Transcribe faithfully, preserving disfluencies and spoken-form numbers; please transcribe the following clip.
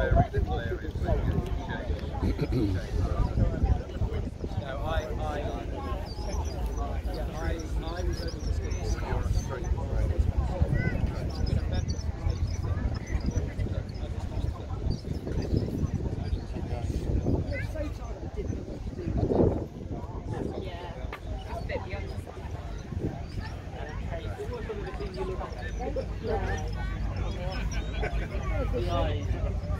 very little areas where you can change. No, I, I, yeah, I, I was only just getting straight. The eyes.